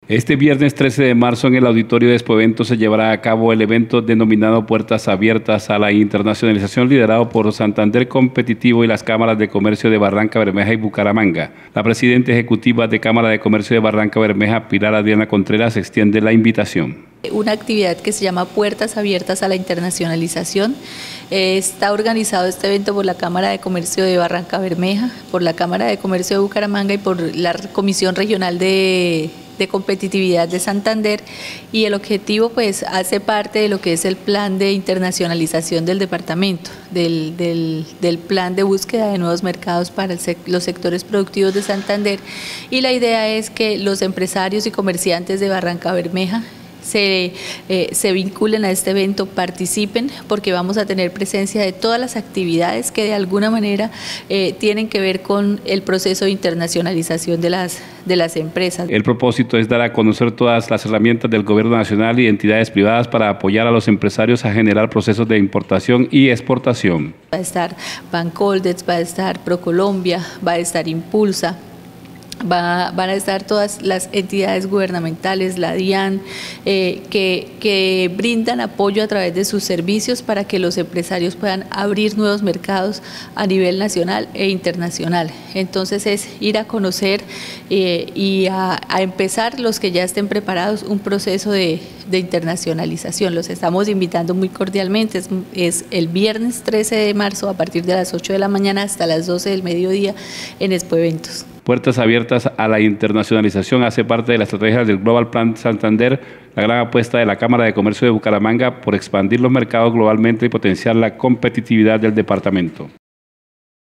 Este viernes 13 de marzo en el auditorio de Expoeventos se llevará a cabo el evento denominado Puertas Abiertas a la Internacionalización, liderado por Santander Competitivo y las cámaras de comercio de Barranca Bermeja y Bucaramanga. La presidenta ejecutiva de Cámara de Comercio de Barranca Bermeja, Pilar Adriana Contreras, extiende la invitación. Una actividad que se llama Puertas Abiertas a la Internacionalización. Está organizado este evento por la Cámara de Comercio de Barranca Bermeja, por la Cámara de Comercio de Bucaramanga y por la Comisión Regional de Competitividad de Santander, y el objetivo pues hace parte de lo que es el plan de internacionalización del departamento, del plan de búsqueda de nuevos mercados para los sectores productivos de Santander, y la idea es que los empresarios y comerciantes de Barranca Bermeja se vinculen a este evento, participen, porque vamos a tener presencia de todas las actividades que de alguna manera tienen que ver con el proceso de internacionalización de las empresas. El propósito es dar a conocer todas las herramientas del Gobierno Nacional y entidades privadas para apoyar a los empresarios a generar procesos de importación y exportación. Va a estar Bancoldex, va a estar ProColombia, va a estar Impulsa. Van a estar todas las entidades gubernamentales, la DIAN, que brindan apoyo a través de sus servicios para que los empresarios puedan abrir nuevos mercados a nivel nacional e internacional. Entonces es ir a conocer y a empezar, los que ya estén preparados, un proceso de internacionalización. Los estamos invitando muy cordialmente. Es el viernes 13 de marzo a partir de las 8 de la mañana hasta las 12 del mediodía en Expoeventos. Puertas Abiertas a la Internacionalización hace parte de la estrategia del Global Plan Santander, la gran apuesta de la Cámara de Comercio de Bucaramanga por expandir los mercados globalmente y potenciar la competitividad del departamento.